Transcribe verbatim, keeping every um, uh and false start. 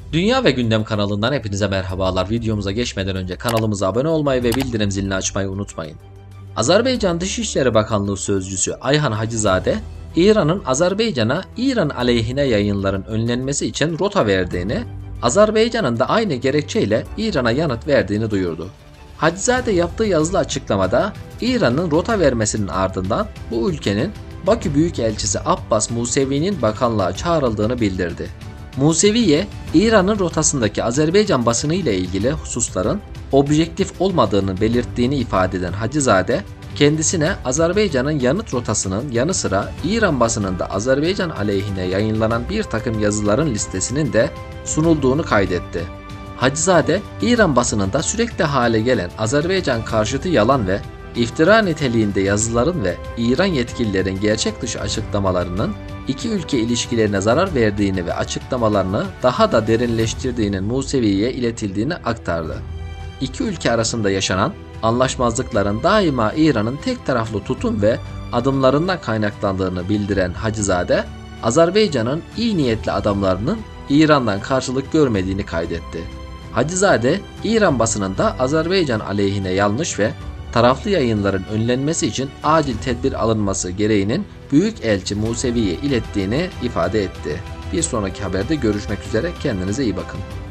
Dünya ve Gündem kanalından hepinize merhabalar. Videomuza geçmeden önce kanalımıza abone olmayı ve bildirim zilini açmayı unutmayın. Azerbaycan Dışişleri Bakanlığı Sözcüsü Ayhan Hacızade, İran'ın Azerbaycan'a İran aleyhine yayınların önlenmesi için rota verdiğini, Azerbaycan'ın da aynı gerekçeyle İran'a yanıt verdiğini duyurdu. Hacızade yaptığı yazılı açıklamada İran'ın rota vermesinin ardından bu ülkenin Bakü Büyükelçisi Abbas Musevi'nin bakanlığa çağrıldığını bildirdi. Museviye, İran'ın rotasındaki Azerbaycan basını ile ilgili hususların objektif olmadığını belirttiğini ifade eden Hacızade, kendisine Azerbaycan'ın yanıt rotasının yanı sıra İran basınında Azerbaycan aleyhine yayınlanan bir takım yazıların listesinin de sunulduğunu kaydetti. Hacızade, İran basınında sürekli hale gelen Azerbaycan karşıtı yalan ve iftira niteliğinde yazıların ve İran yetkililerin gerçek dışı açıklamalarının iki ülke ilişkilerine zarar verdiğini ve açıklamalarını daha da derinleştirdiğinin Musevi'ye iletildiğini aktardı. İki ülke arasında yaşanan anlaşmazlıkların daima İran'ın tek taraflı tutum ve adımlarından kaynaklandığını bildiren Hacızade, Azerbaycan'ın iyi niyetli adamlarının İran'dan karşılık görmediğini kaydetti. Hacızade, İran basınında Azerbaycan aleyhine yanlış ve taraflı yayınların önlenmesi için acil tedbir alınması gereğinin Büyükelçi Musevi'ye ilettiğini ifade etti. Bir sonraki haberde görüşmek üzere, kendinize iyi bakın.